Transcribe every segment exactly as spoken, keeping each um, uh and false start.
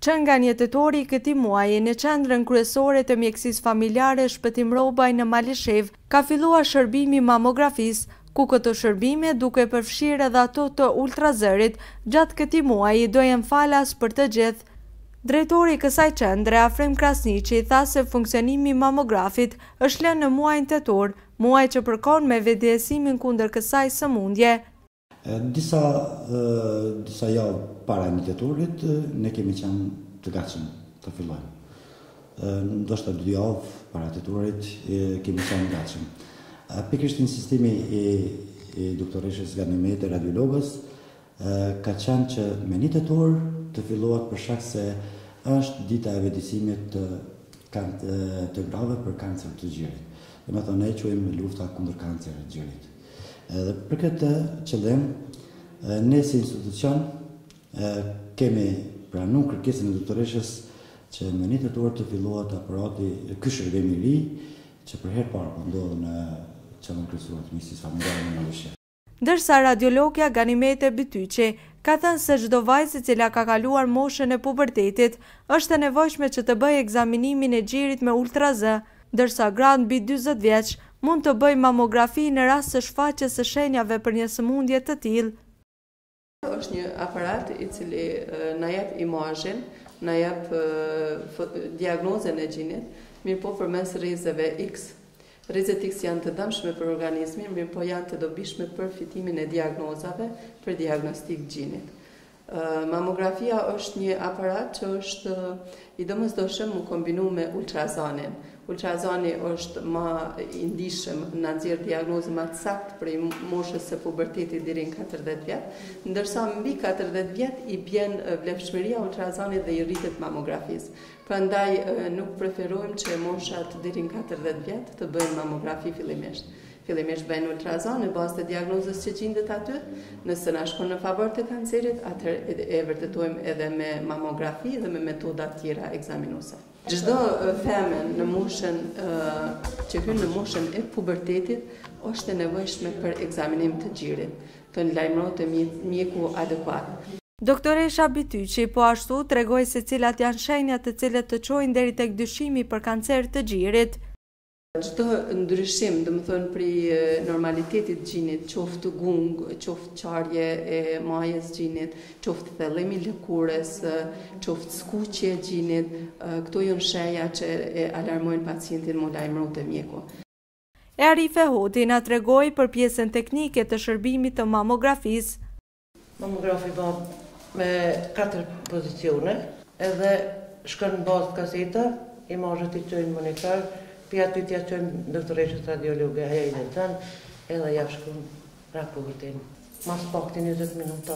Që nga një tetori këtij muaji në qendrën kryesore të mjekësisë familjare Shpëtim Robaj në Malishev ka filluar shërbimi mamografisë, ku këto shërbime duke përfshirë edhe ato të ultrazërit gjatë këtij muaji do jenë falas për të gjithë. Drejtori i kësaj qendre, Afrim Krasniqi, tha se funksionimi i mamografit është lënë në muajin tetor, muaj që përkon me vetëdijesimin kundër kësaj sëmundje. Disa, disa javë para initetorit, ne kemi qenë të gatshëm të fillojmë. Ndoshta dy javë para tetorit kemi qenë të gatshëm. Pikërisht insistimi i, i doktoreshës Ganimete, radiologës, ka qenë që me një tetor të fillohet për shkak se është dita e vetëdijësimit të, të grave për kancer të gjirit. Dhe me thonë, ne quajmë lufta kundër kancerit të gjirit. Edhe për këtë qëllim, ne si institucion kemi pranuar kërkesën e doktoreshës që me një tetor të fillohet aparati ky shërbim i ri që për herë parë po ndodh në qendrën kryesore të mjekësisë familjare në Malishev. Ndërsa radiologja Ganimete Bytyqi ka thënë se çdo vajzë e cila ka kaluar moshën e pubertetit është e nevojshme që të bëjë ekzaminimin e gjirit me ultrazë, ndërsa gratë mbi dyzet vjeç mund të bëjë mamografi në rast të shfaqjes së shenjave për një sëmundje të tillë. Është një aparat i cili na jep imazhin, na jep diagnozën e gjinit, mirë po përmes rrezeve X. Rrezet X janë të dëmshme për organizmin, mirë po janë të dobishme për fitimin e diagnozave për diagnostik gjinit. Mamografia është një aparat që është i domosdoshëm u kombinu me ultrazonin. Ultrazoni është më i ndihshëm në nxjerr diagnozën më saktë për moshës së pubertetit deri në katërdhjetë vjet, ndërsa mbi katërdhjetë vjet i bjen vlefshmëria ultrazonit dhe i rritet mamografisë. Prandaj nuk preferojmë që moshat deri në katërdhjetë vjet të bëjnë mamografi fillimisht. Fillimisht bëjnë ultrazon në bazë të diagnozës që gjendet aty. Nëse na shkon në favor të kancerit, atëherë e vërtetojmë edhe me mamografi dhe me metoda tjera ekzaminuese. Çdo femër në moshën që hyn në moshën e pubertetit është e nevojshme për ekzaminim të gjirit, të lajmërohet mjeku adekuat. Doktoresha Bytyqi po ashtu tregoi se cilat janë shenjat të cilët të çojnë deri tek dyshimi për kancer të gjirit. Çdo ndryshim, do të thonë për normalitetit gjinit, qoftë gung, qoftë qarje e majës gjinit, qoftë thellim i lëkurës, qoftë skuqje e gjinit, këto janë shenja që e alarmojnë pacientin më lajmërohet te mjeku. E Arife Hoti na tregoi për pjesën teknike të shërbimit të mamografisë. Mamografi bëhet me katër pozicione, edhe shkon në bazë kaseta, imazhet i çojnë monitor. Për aty t'ja qënë doktoreshës radiologe, aja i dhe tënë, edhe ja shkun raportin, mas pak të njëzet minuta.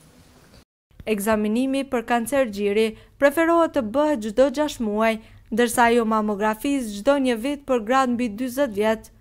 Ekzaminimi për kancer gjiri preferohet të bëhet çdo gjashtë muaj, ndërsa ajo mamografisë çdo një vit për gratë mbi dyzet vjet.